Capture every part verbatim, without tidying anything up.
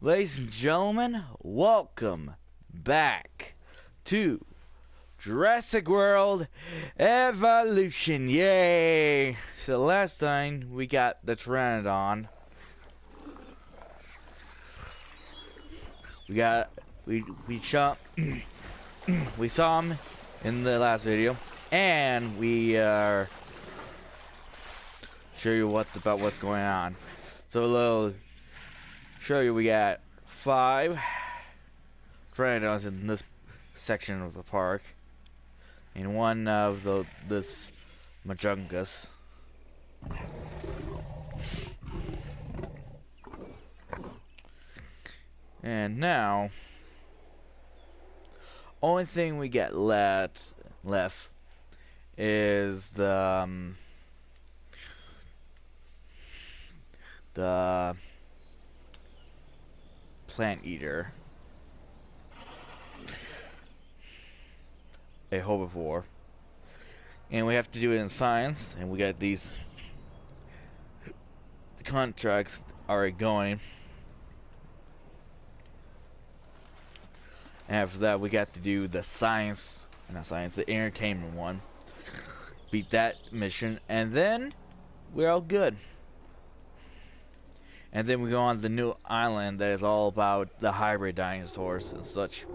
Ladies and gentlemen, welcome back to Jurassic World Evolution. Yay! So last time we got the Pteranodon. We got we we shot we saw him in the last video, and we uh show you what about what's going on. So a little show you, we got five Pteranodons in this section of the park, and one of the this Majungus. And now, only thing we get left left is the um, the plant eater, a herbivore, and we have to do it in science. And we got these the contracts already going. And after that, we got to do the science, not science, the entertainment one. Beat that mission, and then we're all good. And then we go on to the new island that is all about the hybrid dinosaurs and such.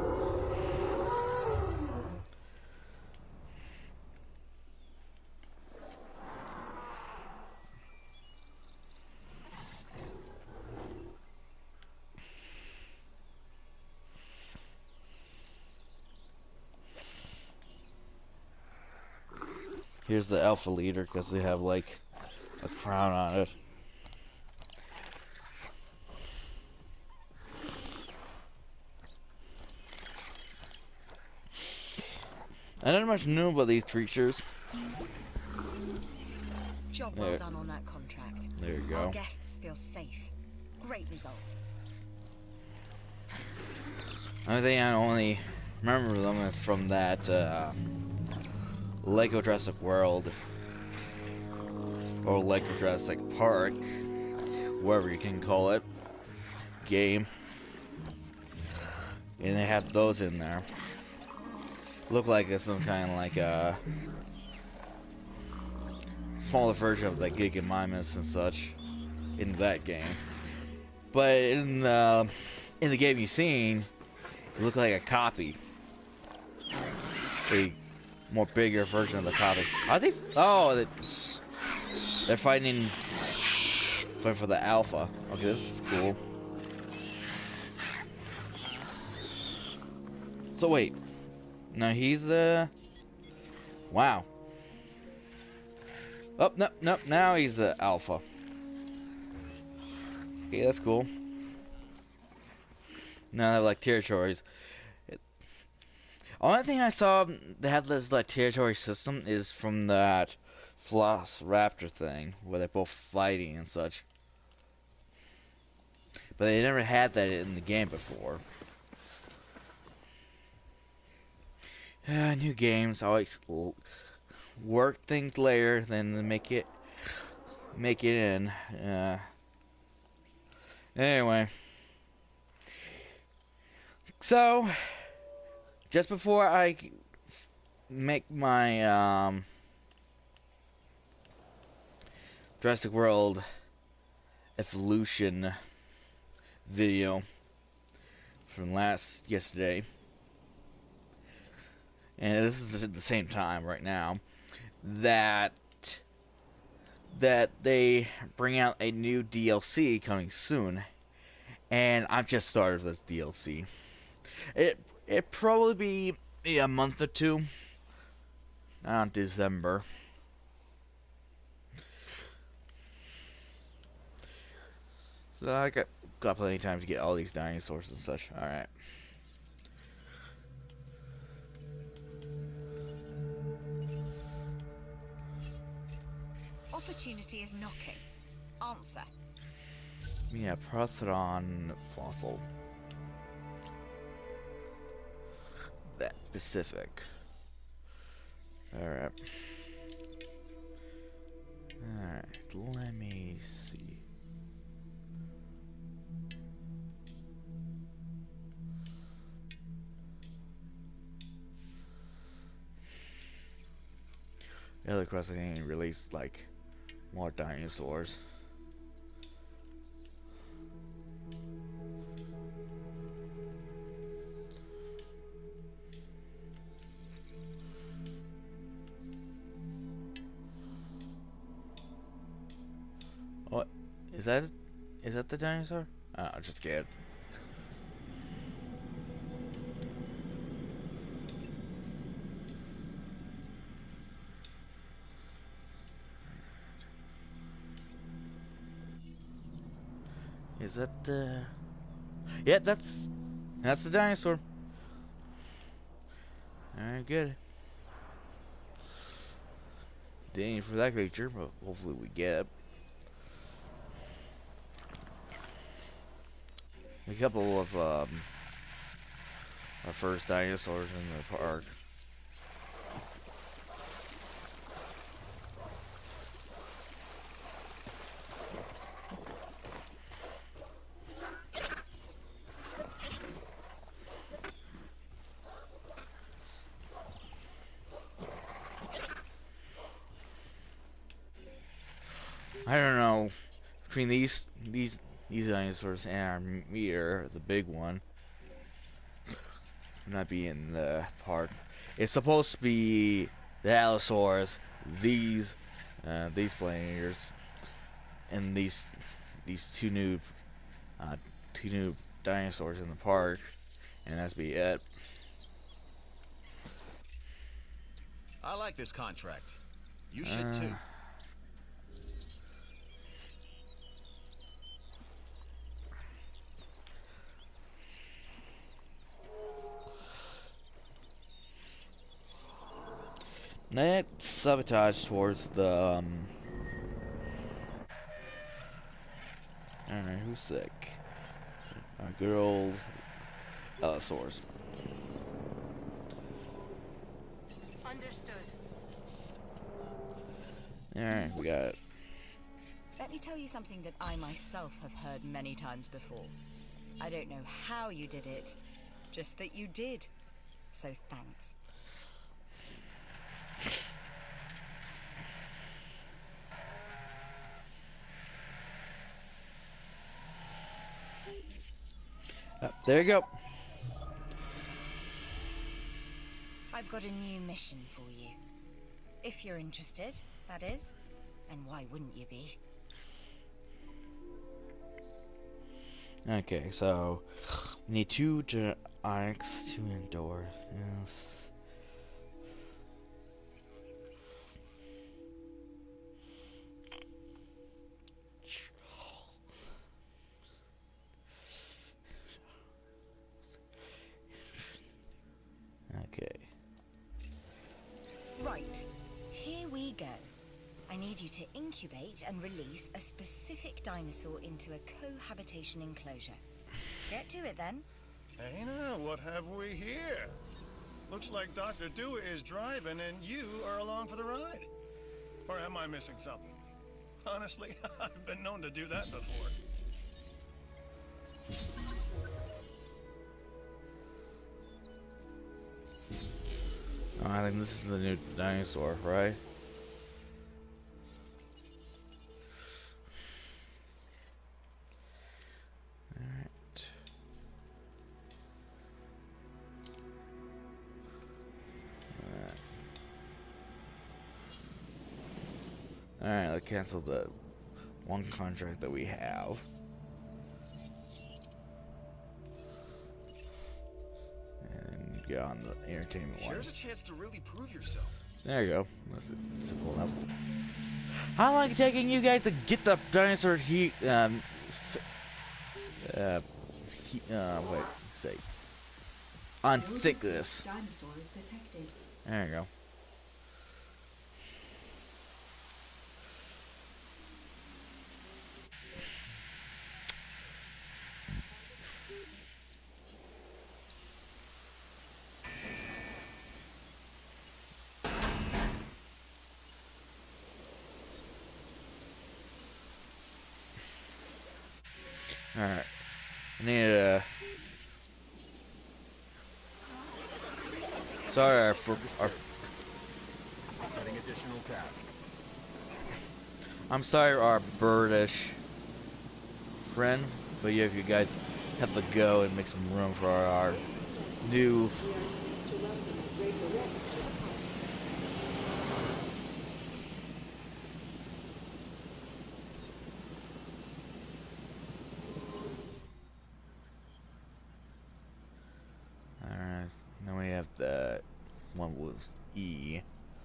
Here's the alpha leader, because they have like a crown on it. I don't much know about these creatures. Job well done on that contract. There you go. Our guests feel safe. Great result. I think I only remember them is from that uh, Lego Jurassic World or Lego Jurassic Park, whatever you can call it, game, and they have those in there. Look like it's some kind of like a smaller version of the Giga Mimus and such in that game. But in the in the game you've seen, it looked like a copy, a more bigger version of the copy. Are they? Oh, they, they're fighting, fighting for the alpha. Okay, this is cool. So wait. No, he's the... Wow. Oh, no, no, now he's the alpha. Okay, that's cool. Now they have, like, territories. It... Only thing I saw that had this, like, territory system is from that Velociraptor thing, where they're both fighting and such. But they never had that in the game before. Uh, new games always work things later than make it make it in. Uh, anyway, so just before I make my um, Jurassic World Evolution video from last yesterday. And this is at the same time right now that that they bring out a new D L C coming soon, and I've just started this D L C. It it probably be maybe a month or two, around December. So I got got plenty of time to get all these dinosaurs and such. All right. Opportunity is knocking. Answer. Yeah, Protheron fossil. That specific. Alright. Alright, let me see. Animal Crossing released like more dinosaurs. What is that? Is that the dinosaur? Oh, I'm just scared. Is that the? Yeah, that's that's the dinosaur. Alright, good. Dang for that creature, but hopefully we get a couple of um, our first dinosaurs in the park. I don't know, between these these these dinosaurs and our meteor, the big one, not be in the park. It's supposed to be the Allosaurus, these uh, these players, and these these two new uh, two new dinosaurs in the park, and that's be it. I like this contract. You should Uh, too. Net sabotage towards the um alright, who's sick? Our good old Allosaurus. Understood. Alright, we got it. Let me tell you something that I myself have heard many times before. I don't know how you did it, just that you did. So thanks. Uh, there you go. I've got a new mission for you. If you're interested, that is. And why wouldn't you be? Okay, so we need two Onyx to endure. Yes. Okay. Right. Here we go. I need you to incubate and release a specific dinosaur into a cohabitation enclosure. Get to it then. Hey now, what have we here? Looks like Doctor Dewey is driving and you are along for the ride. Or am I missing something? Honestly, I've been known to do that before. Oh, I think this is the new dinosaur, right? Alright. Alright. Alright, let's cancel the one contract that we have. And get on the entertainment one. Here's a chance to really prove yourself. There you go. That's simple enough. How long is it taking you guys to get the dinosaur heat? Um, uh, he, uh, wait, say, unstick this. Dinosaurs detected. There you go. Alright. I need a. Sorry, our, for, our. Setting it additional task. I'm sorry, our birdish friend, but yeah, if you guys have to go and make some room for our, our new. Alright, then we have the one with E.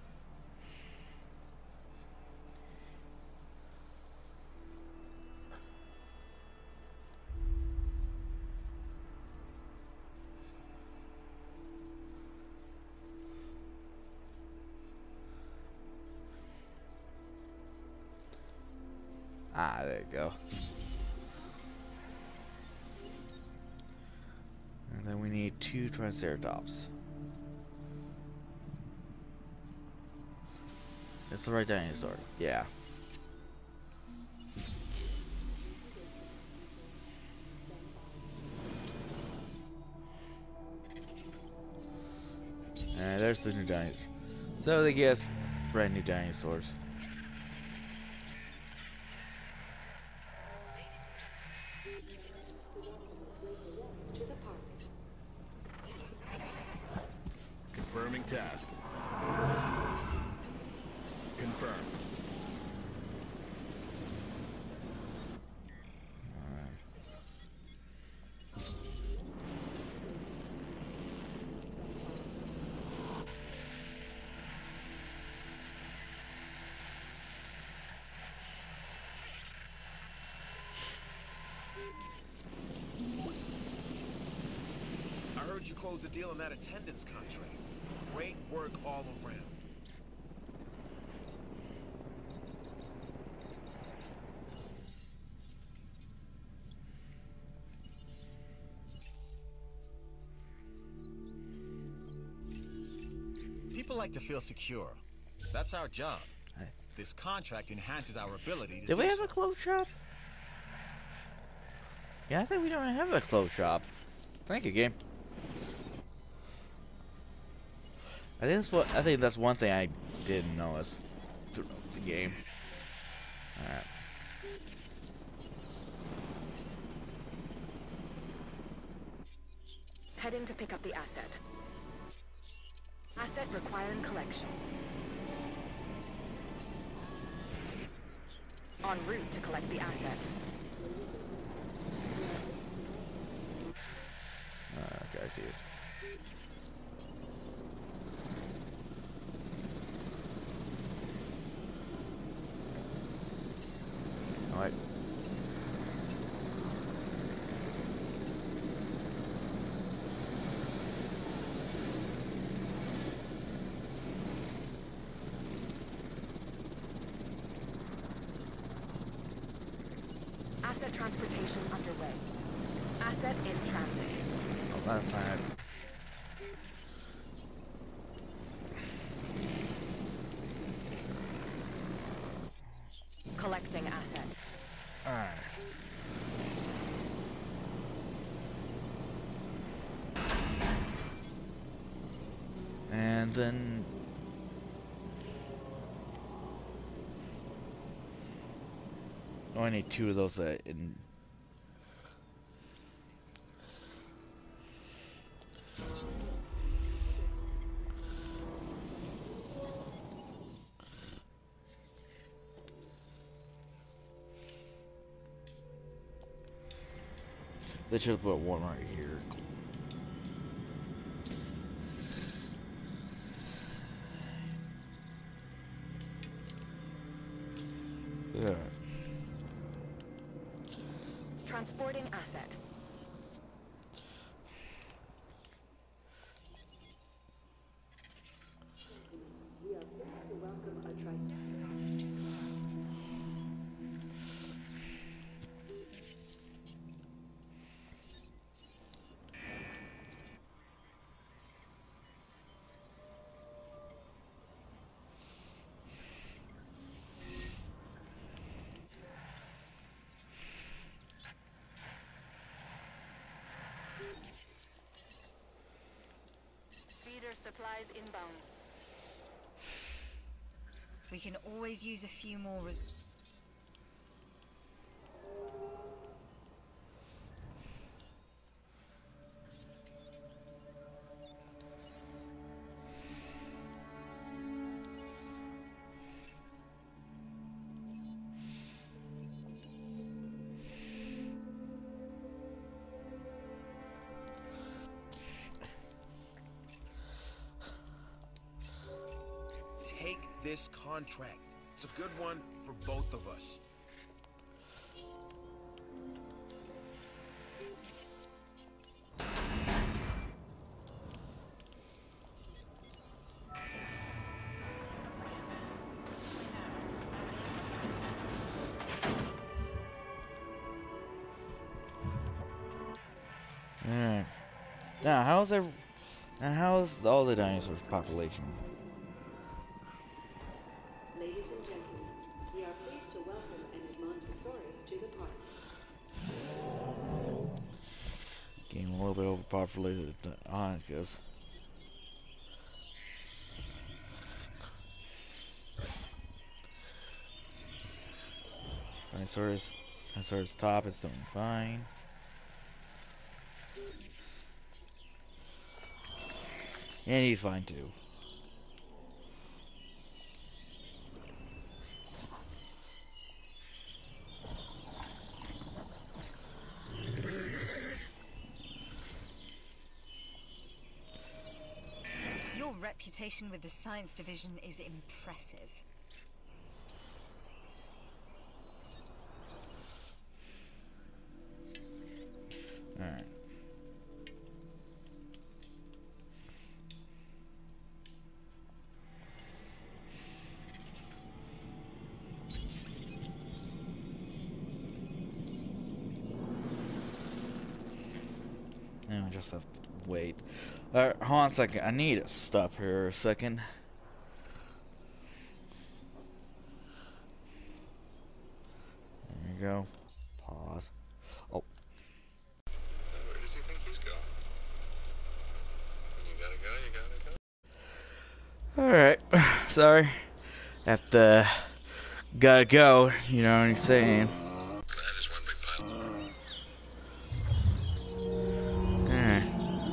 Ah, there you go. And then we need two Triceratops. It's the right dinosaur. Yeah. And there's the new dinosaur. So they guess brand new dinosaurs. Confirming task. Confirmed. I heard you closed the deal on that attendance contract. Great work all around. People like to feel secure. That's our job. Hey. This contract enhances our ability to Did we do have so. a clothes shop? Yeah, I think we don't have a clothes shop. Thank you, game. I think that's what I think that's one thing I didn't notice throughout the game. Alright. Heading to pick up the asset. Asset requiring collection. En route to collect the asset. Uh, okay, I see it. Alright. Asset transportation underway. Asset in transit. Oh, that's not. Collecting asset. Alright. And then oh, I need two of those uh, in. They should put one right here. Yeah. Transporting asset. Feeder supplies inbound. We can always use a few more res- Take this contract. It's a good one for both of us. Alright. Now, how's there? Now, how's all the dinosaurs population? Ladies and gentlemen, we are pleased to welcome an Edmontosaurus to the park. Getting a little bit overpopulated on, I guess. Dinosaurus, Dinosaurus top is doing fine. And he's fine too. Your reputation with the science division is impressive. Alright. Now I just have to wait. Alright, hold on a second. I need to stop here a second. There you go. Pause. Oh. Where does he think he's going? When you gotta go, you gotta go. Alright. Sorry. Have to gotta go, you know what I'm saying. That is one big pile. Alright.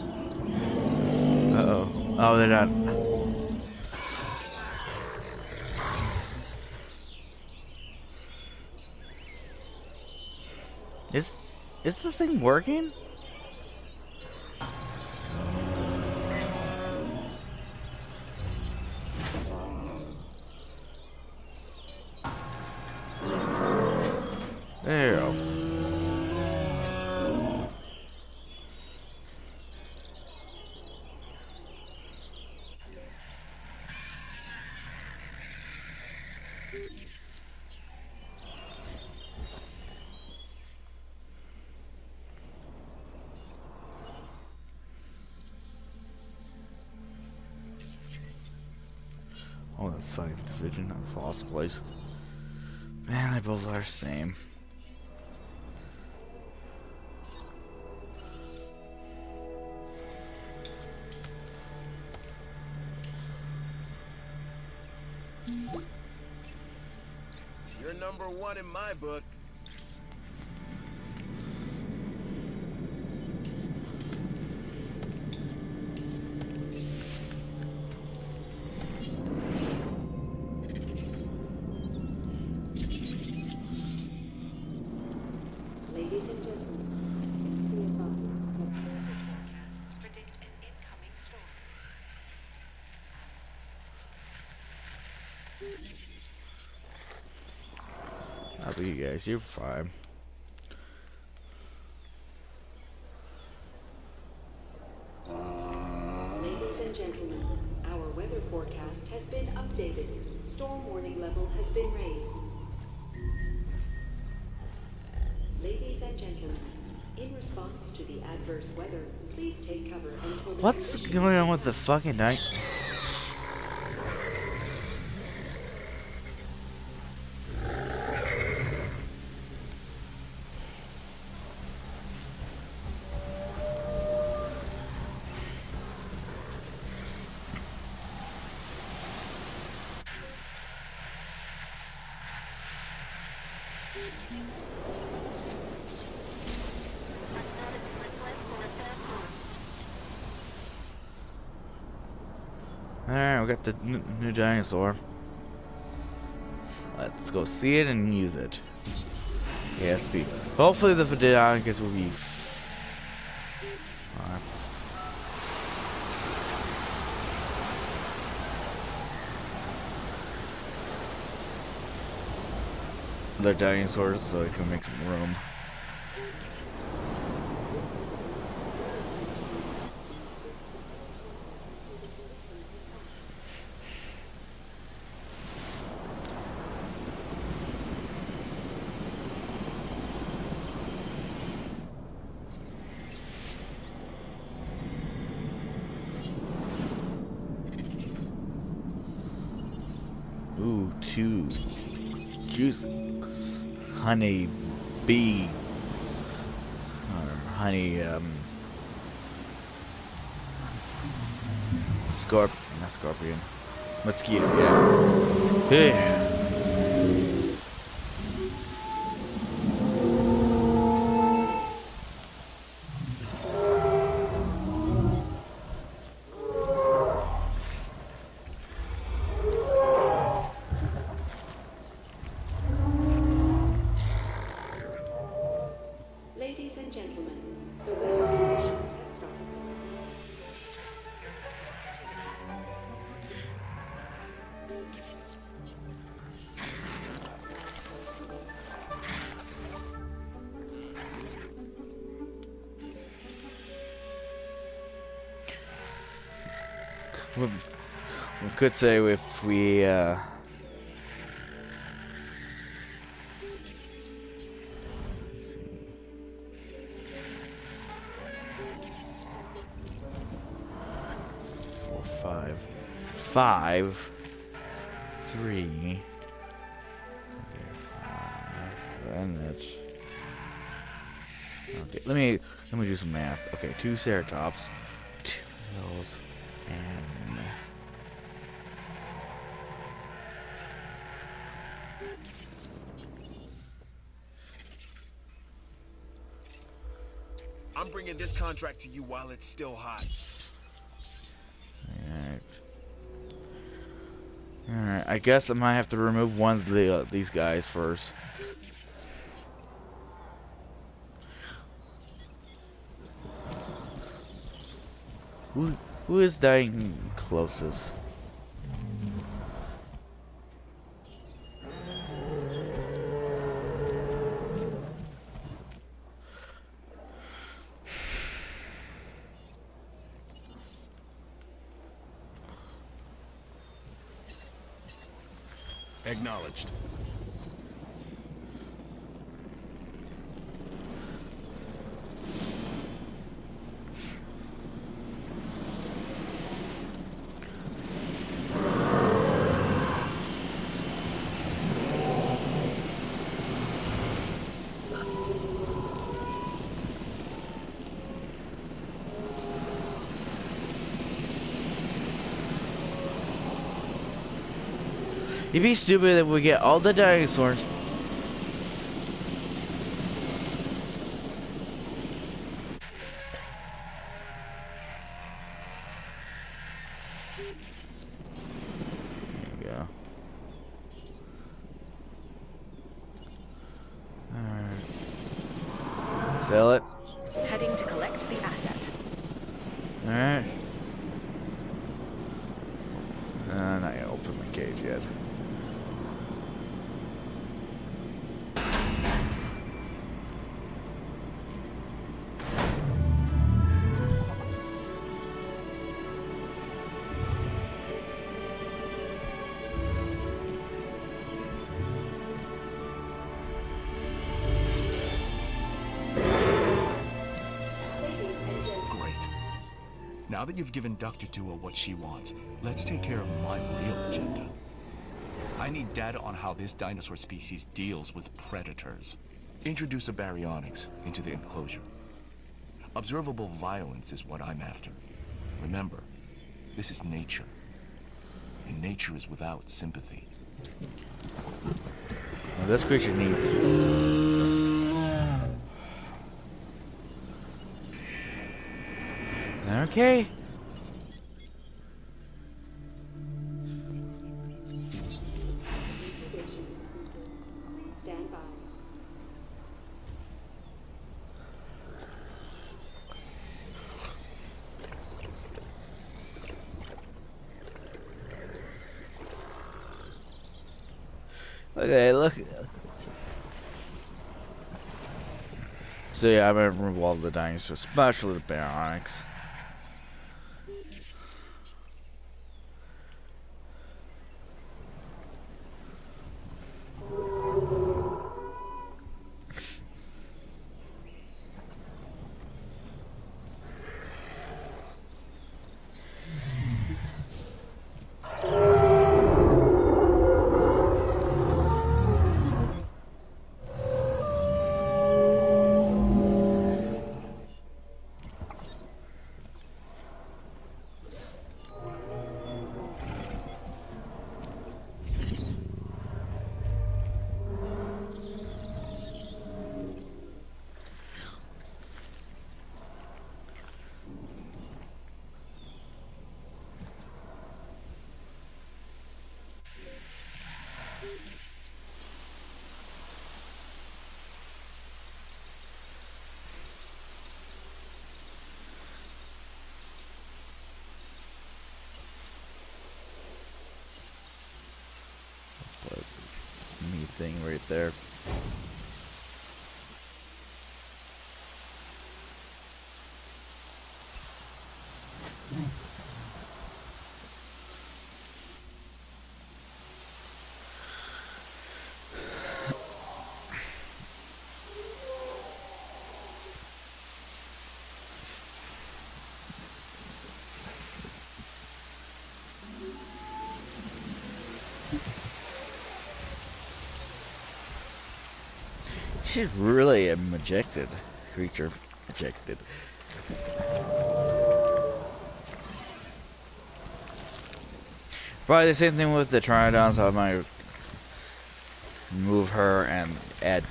Uh-oh. Oh, they're not. Is is the thing working? There you go. Oh, that's science division, not fossil place. Man, they both are the same. You're number one in my book. Ladies and gentlemen, we advise that weather forecasts predict an incoming storm. I'll be you guys, you're fine. Ladies and gentlemen, our weather forecast has been updated. Storm warning level has been raised. Ladies and gentlemen, in response to the adverse weather, please take cover until the What's conditions going on are with the fucking night? Alright, we got the n new dinosaur. Let's go see it and use it. Yes, be. Hopefully the Vidionicus will be. Uh, other dinosaurs so we can make some room. Ooh, two juicy honey bee or honey um scorp not scorpion mosquito, yeah. Yeah. Ladies and gentlemen, the weather conditions have started. We, we could say if we uh Five, five, three, five, and that's okay. Let me let me do some math. Okay, two ceratops, two hills, and I'm bringing this contract to you while it's still hot. Alright. Alright, I guess I might have to remove one of the, uh, these guys first. Who, who is dying closest? Acknowledged. It'd be stupid if we get all the dinosaurs. There you go. Alright. Sell it. Heading to collect the asset. Alright. Uh, not gonna open the cage yet. Now that you've given Doctor Dua what she wants, let's take care of my real agenda. I need data on how this dinosaur species deals with predators. Introduce a baryonyx into the enclosure. Observable violence is what I'm after. Remember, this is nature, and nature is without sympathy. Well, this creature needs. Okay. Stand by. Okay, look. So yeah, I'm gonna remove all the dinosaurs, especially the Baronics. Me thing right there. She's really a majected creature. Majected. Probably the same thing with the Trinodons. I might move her and add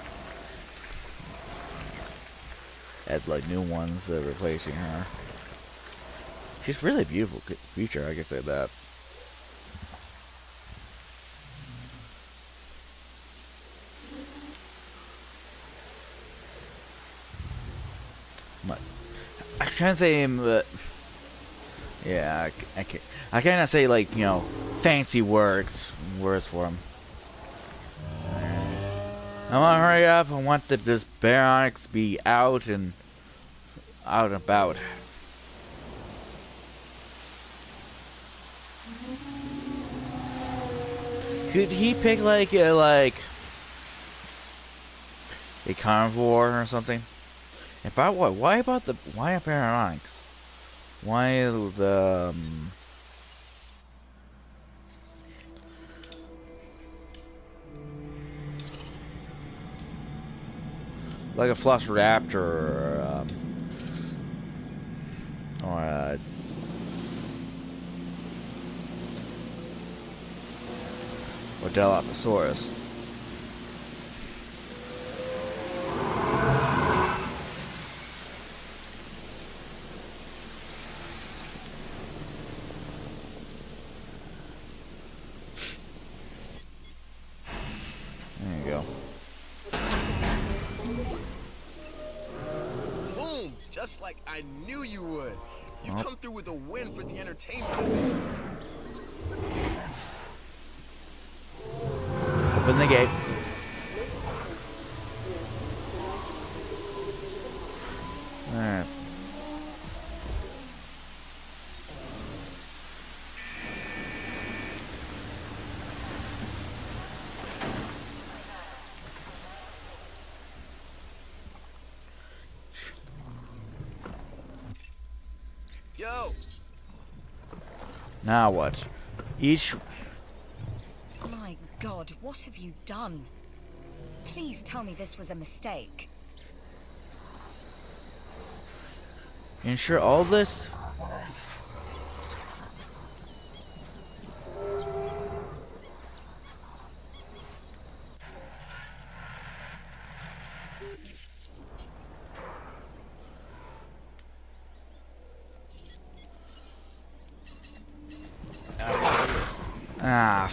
add like new ones that are replacing her. She's really a beautiful creature, I can say that. I can't say him, but yeah, I, I can't. I cannot say like you know fancy words words for him. I want to hurry up. I want the, this Baronics be out and out and about. Could he pick like a like a carnivore or something? If I what? Why about the why Baronics? Why the um, like a Velociraptor or um, or uh, or Dilophosaurus? Just like I knew you would. You've come through with a win for the entertainment division. Open the gate. Alright. Yo. Now what? Each. My God, what have you done? Please tell me this was a mistake. Ensure all this. Ah.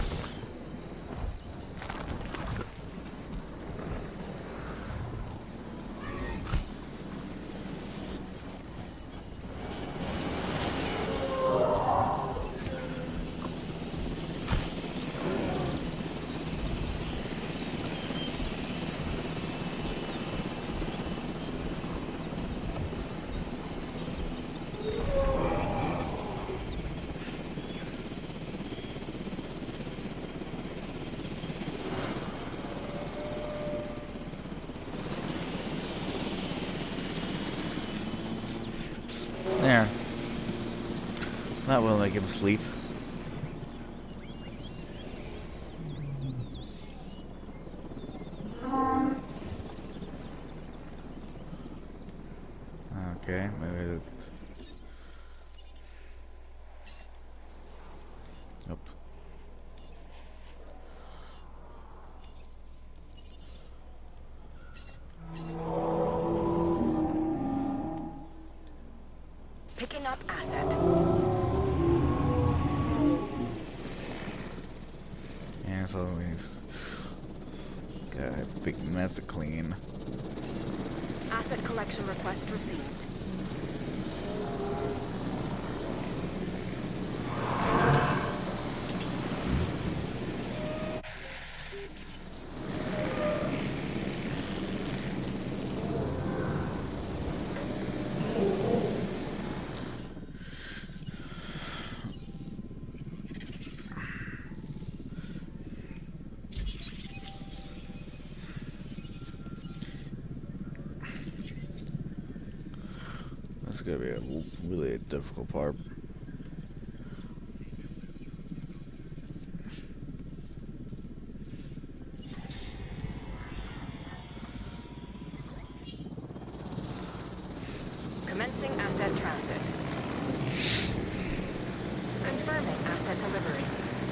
There. That will make him sleep. Okay, maybe it's... Nope. Picking up asset. Yeah, so we've got a big mess to clean. Asset collection request received. That's gonna be a really difficult part. Commencing asset transit. Confirming asset delivery.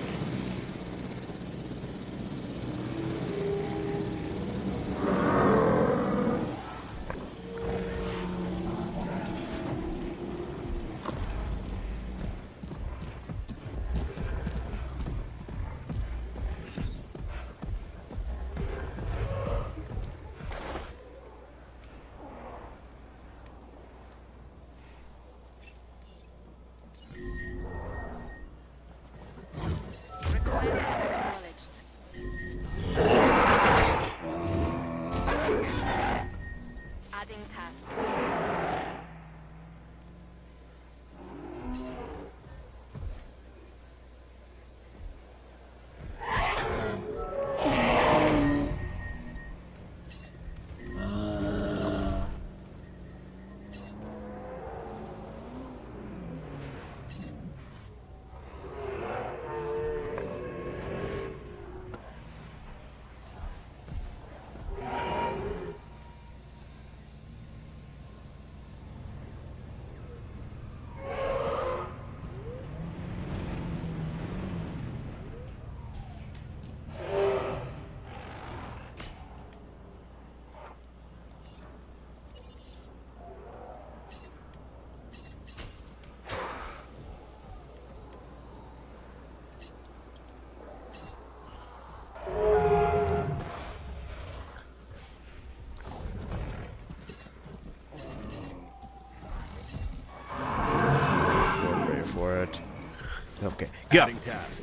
Request acknowledged. Adding task. We're ready for it. Okay, go. Adding task.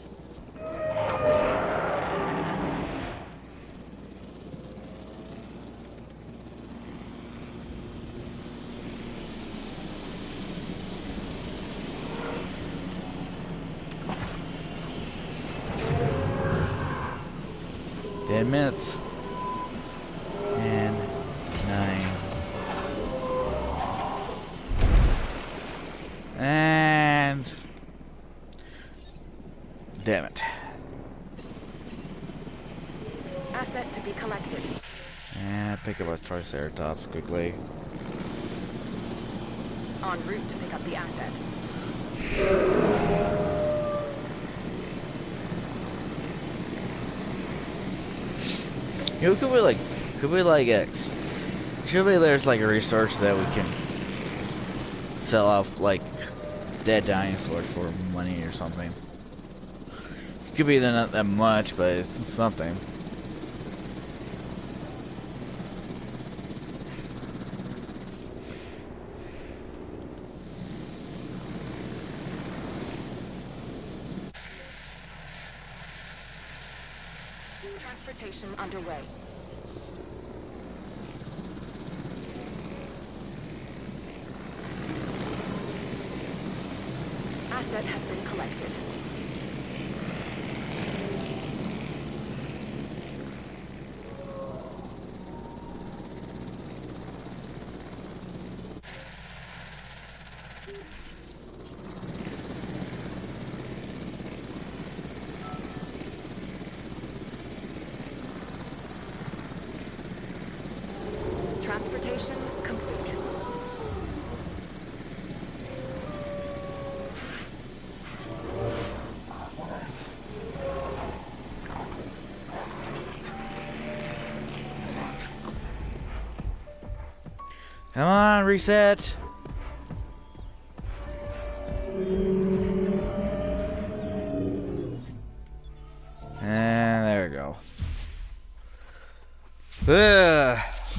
Ten minutes. And nine. And damn it. Asset to be collected. And pick up a Triceratops quickly. En route to pick up the asset. You know, could we like, could we like, X? Surely there's like a research that we can sell off like dead dinosaurs for money or something. Could be not that much, but it's something. Transportation underway. Asset has been collected. Transportation complete. Come on, reset. And there we go. Ugh.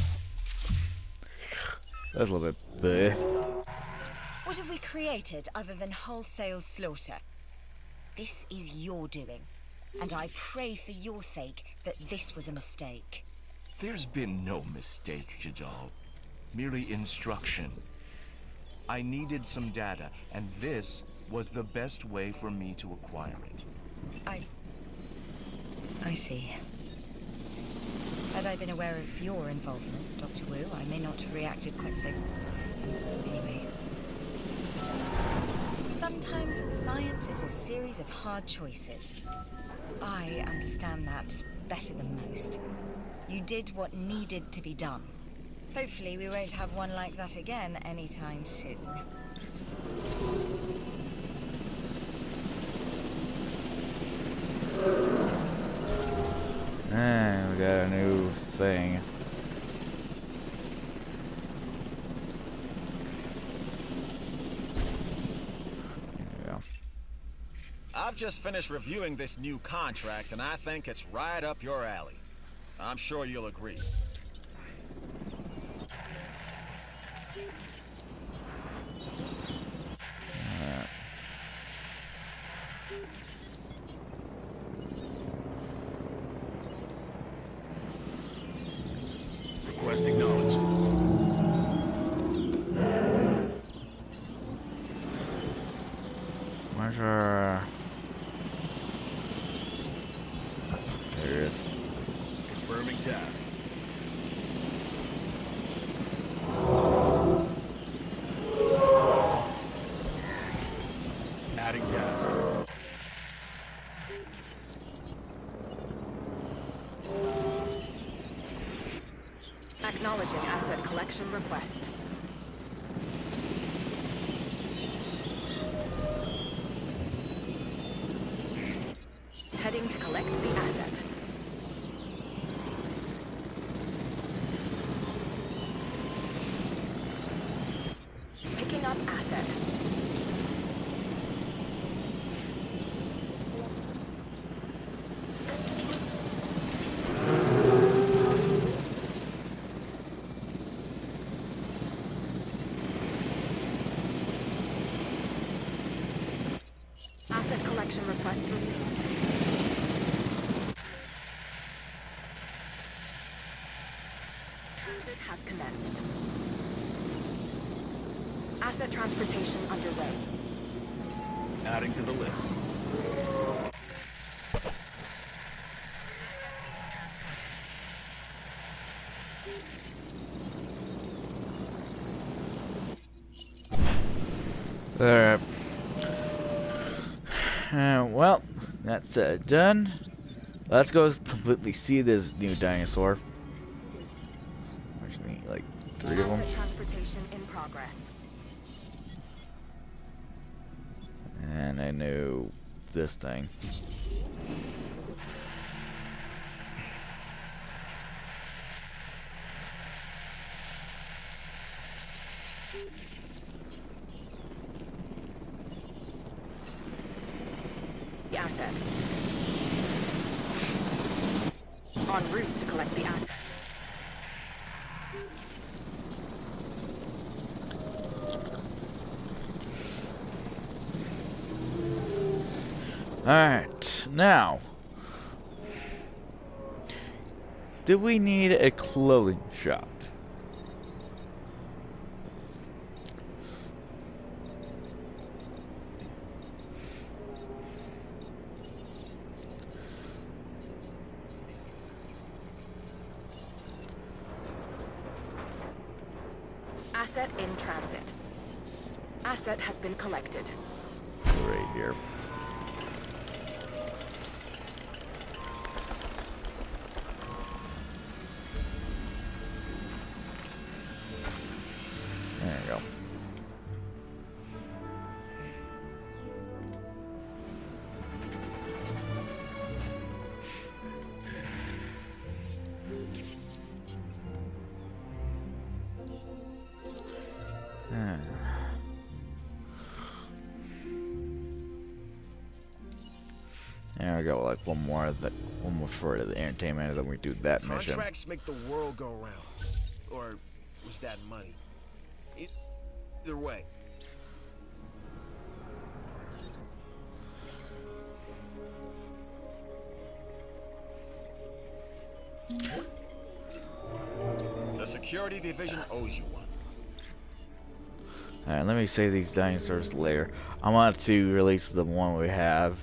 That's a little bit bleh. What have we created other than wholesale slaughter? This is your doing, and I pray for your sake that this was a mistake. There's been no mistake, Jajal. Merely instruction. I needed some data, and this was the best way for me to acquire it. I... I see. Had I been aware of your involvement, Doctor Wu, I may not have reacted quite so... Anyway. Sometimes science is a series of hard choices. I understand that better than most. You did what needed to be done. Hopefully we won't have one like that again anytime soon. And we got a new thing. There we go. I've just finished reviewing this new contract, and I think it's right up your alley. I'm sure you'll agree. Request acknowledged. Where's our... There it is. Confirming task. Adding task. Acknowledging asset collection request. Heading to collect the asset. Picking up asset. Asset collection request received. Transit has commenced. Asset transportation underway. Adding to the list. There. Uh, well, that's uh, done. Let's go completely see this new dinosaur. Actually, like three of them. Asset transportation in progress. And I know this thing. The asset. en route to collect the assets. Alright, now, do we need a clothing shop? Asset in transit. Asset has been collected. Right here. There you go. Hmm. There we go, like one more that one more for the entertainment, and then we do that mission. Contracts make the world go round. Or was that money? It, either way. The security division owes you one. Alright, let me save these dinosaurs later. I want to release the one we have.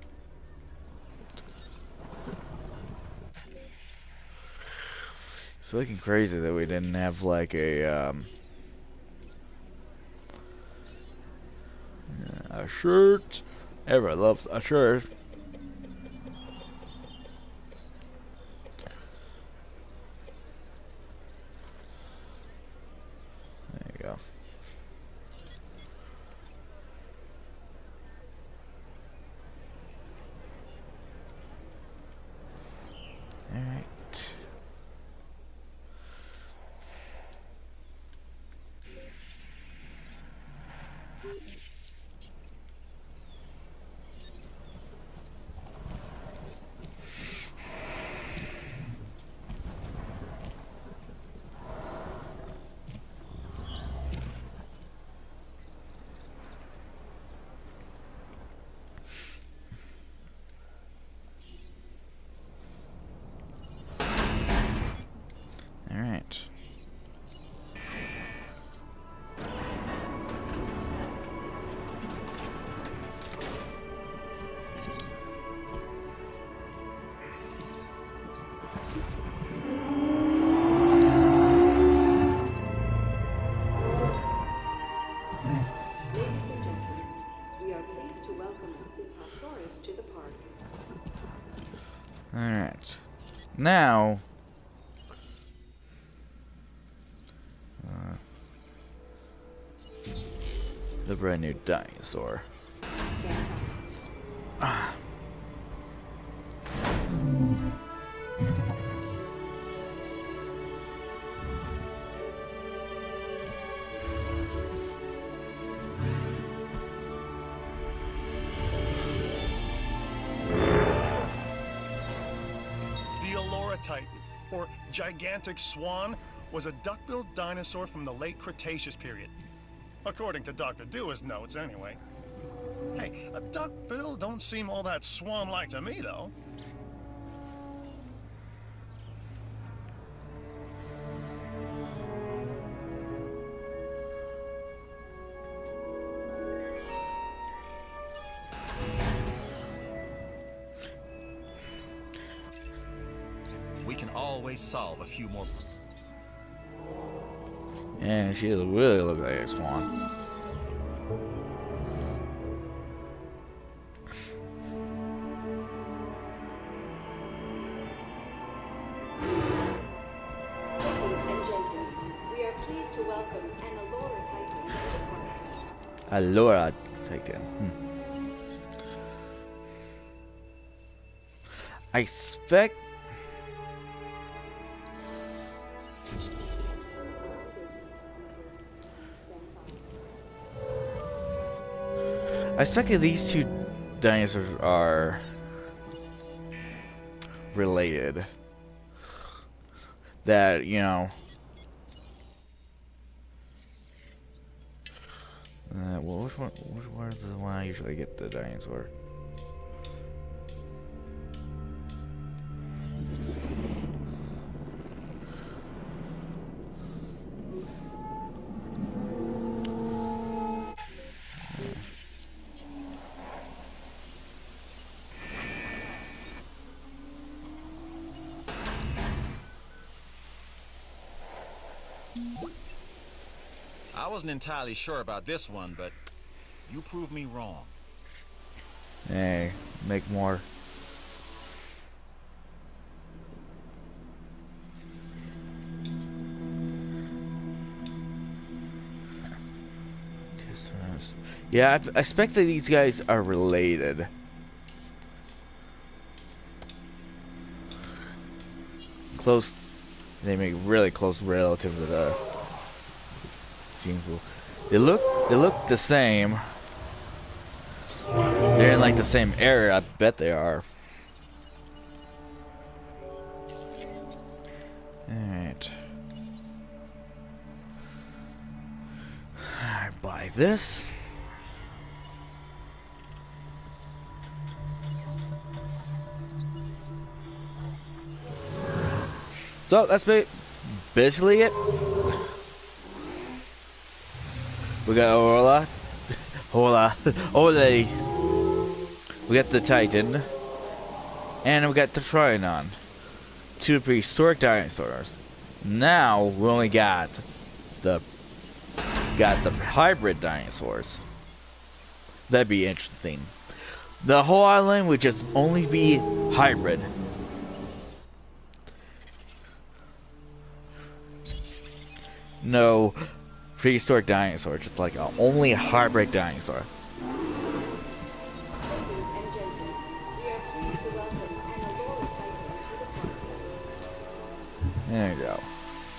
It's looking crazy that we didn't have like a um, a shirt. Everyone loves a shirt. There you go. All right. All right. Ladies and gentlemen, we are pleased to welcome the Symphosaurus to the park. All right. Now. Uh, the brand new dinosaur. Ah. The Allura Titan, or gigantic swan, was a duck-billed dinosaur from the late Cretaceous period. According to Doctor Dewar's notes, anyway. Hey, a duck-bill don't seem all that swan-like to me, though. We can always solve a few more. And she really looks like a swan. Ladies and gentlemen, we are pleased to welcome an Allura Titan to the park. Allura Titan. Hmm. I expect. I expect that these two dinosaurs are related. that, you know, uh, well, which one, which one is the one I usually get the dinosaur? I wasn't entirely sure about this one, but you proved me wrong. Hey, make more. Yeah, I, I expect that these guys are related. Close. They make really close relative to the gene pool. They look. They look the same. They're in like the same area. I bet they are. Alright. I buy this. So that's basically it. We got Orla, Hola, Ole. We got the Titan, and we got the Trianon. Two prehistoric dinosaurs. Now we only got the got the hybrid dinosaurs. That'd be interesting. The whole island would just only be hybrid. No prehistoric dinosaur, just like a only hybrid dinosaur. There you go.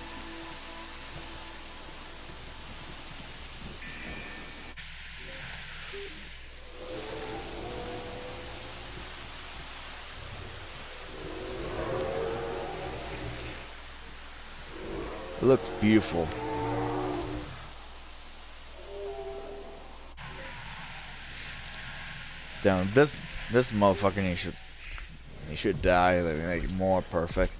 It looks beautiful. Down this this motherfucker, he should he should die. Let me make it more perfect.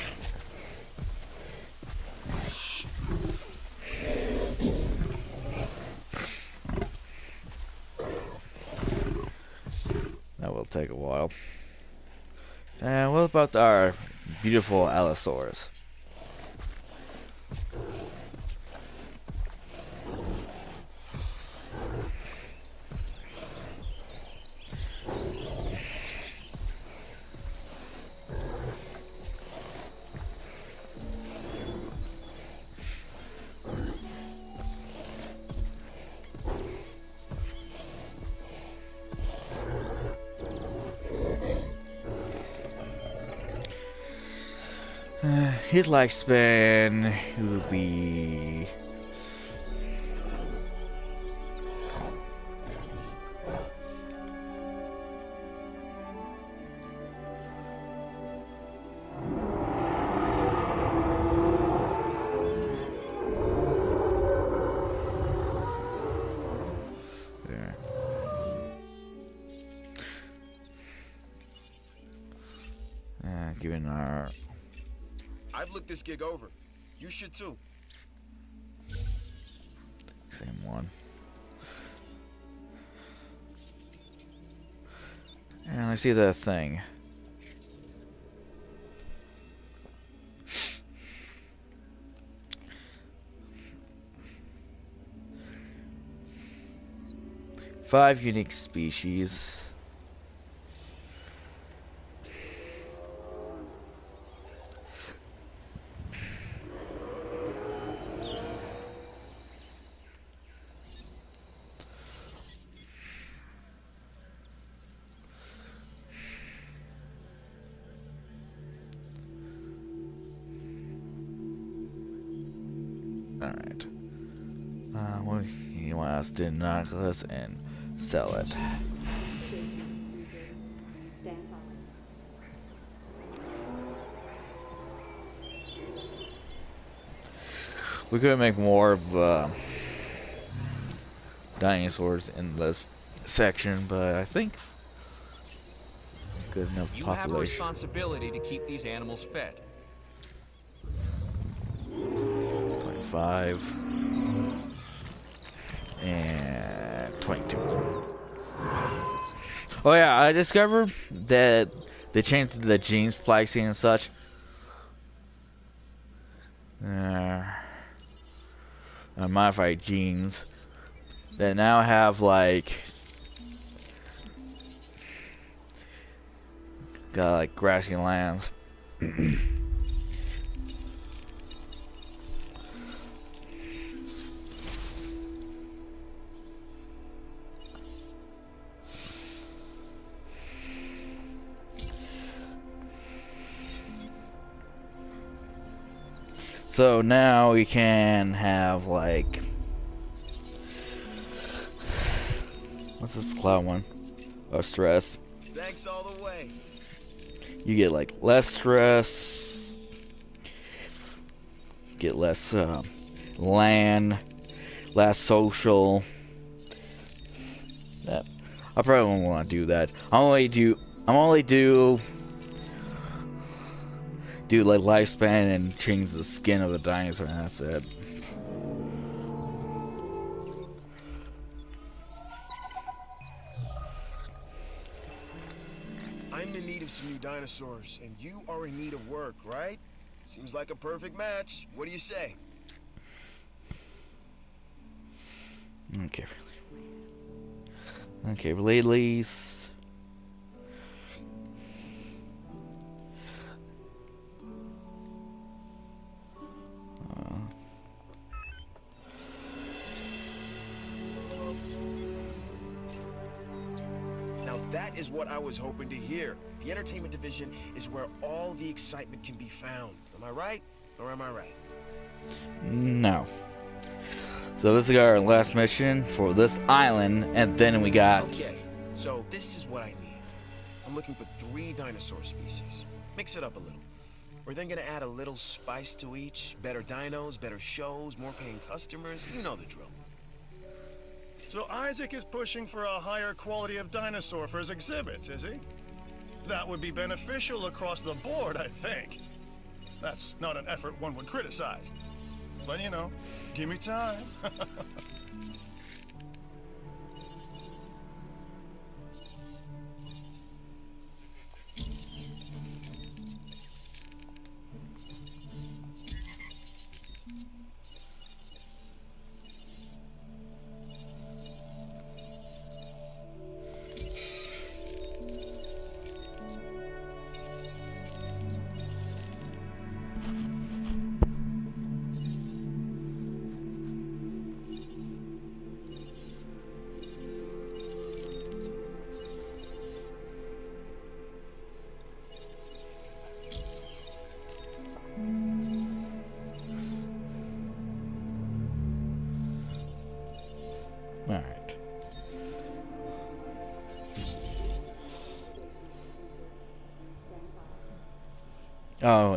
That will take a while. And what about our beautiful Allosaurus? Uh, his lifespan will be there. Uh, given our I've looked this gig over. You should too. same one. And I see that thing. Five unique species. Alright. Uh, well, he wants us to knock this and sell it. Stand by. We could make more of uh, dinosaurs in this section, but I think good enough You have a population. responsibility to keep these animals fed. twenty-five and twenty-two. Oh yeah, I discovered that they changed the gene splicing and such. Uh, uh, modified genes that now have like got like grassy lands. So now we can have like, what's this cloud one? Oh, stress. Thanks all the way. You get like less stress, get less uh, land, less social. That I probably won't want to do that. I only do. I'm only do. Do like lifespan and change the skin of the dinosaur, and that's it. I'm in need of some new dinosaurs, and you are in need of work, right? Seems like a perfect match. What do you say? Okay. Okay, release. That is what I was hoping to hear. The entertainment division is where all the excitement can be found. Am I right? Or am I right? No. So this is our last mission for this island, and then we got... Okay, so this is what I need. I'm looking for three dinosaur species. Mix it up a little. We're then gonna add a little spice to each. Better dinos, better shows, more paying customers. You know the drill. So Isaac is pushing for a higher quality of dinosaur for his exhibits, is he? That would be beneficial across the board, I think. That's not an effort one would criticize. But you know, give me time. Alright. Oh.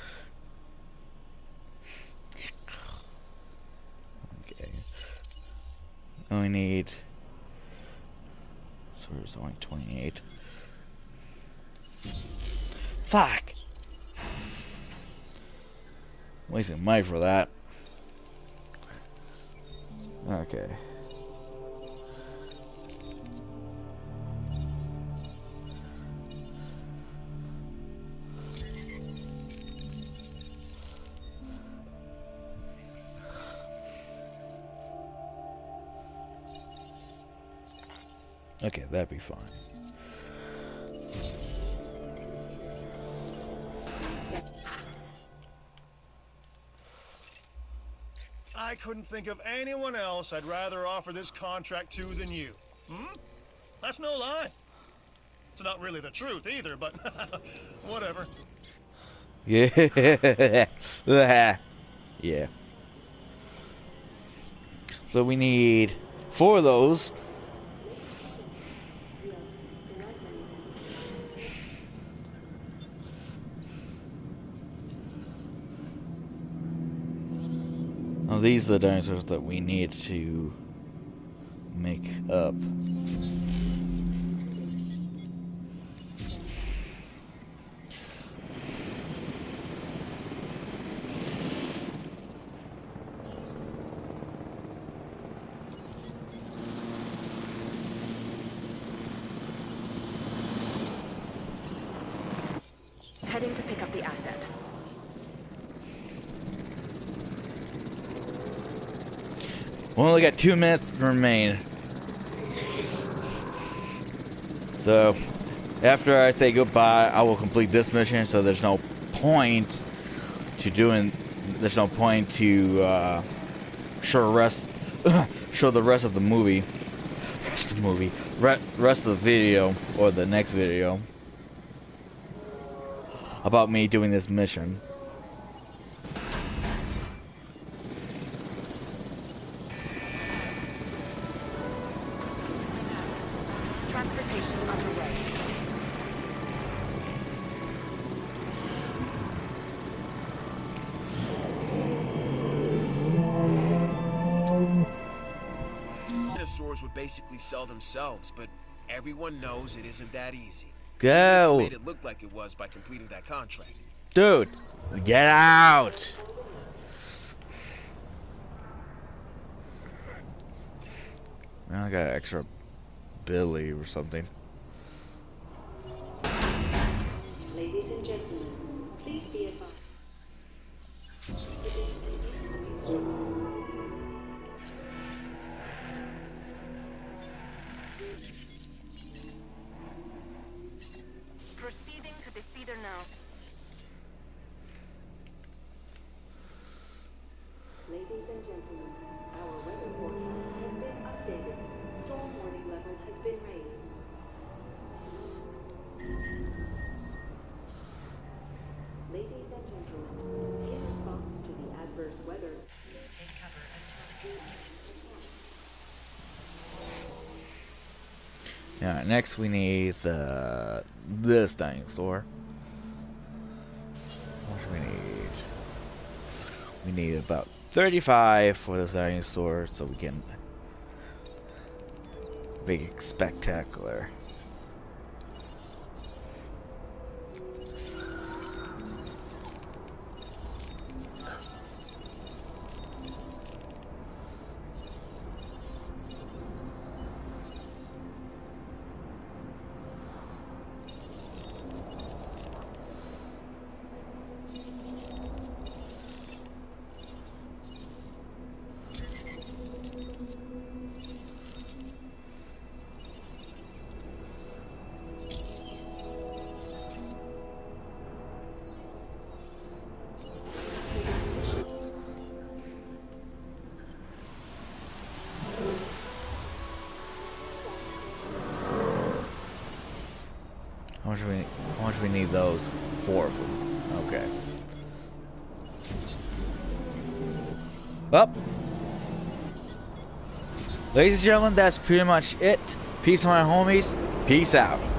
Okay. We need... So there's only twenty-eight. Fuck! Wasting money for that. Okay. Okay, that'd be fine. I couldn't think of anyone else I'd rather offer this contract to than you. Hmm? That's no lie. It's not really the truth either, but whatever. Yeah. Yeah. So we need four of those. Well, these are the dinosaurs that we need to make up. Heading to pick up the asset. We only got two minutes remain. So, after I say goodbye, I will complete this mission. So there's no point to doing. There's no point to uh, show rest, show the rest of the movie, rest of the movie, re rest of the video or the next video about me doing this mission. Transportation underway. Dinosaurs would basically sell themselves, but everyone knows it isn't that easy. Go! They made it look like it was by completing that contract. Dude, get out! Man, I got an extra Billy or something. Ladies and gentlemen, please be advised. Proceeding to the feeder now. Ladies and gentlemen, our weather forecast has been updated. Storm warning level has been raised. Ladies and gentlemen, in response to the adverse weather, take cover until Yeah, next we need the this dinosaur. What do we need? We need about thirty-five for this dinosaur so we can make it spectacular. How much do we how much do we need those? Four of them. Okay. Well, ladies and gentlemen, that's pretty much it. Peace, my homies. Peace out.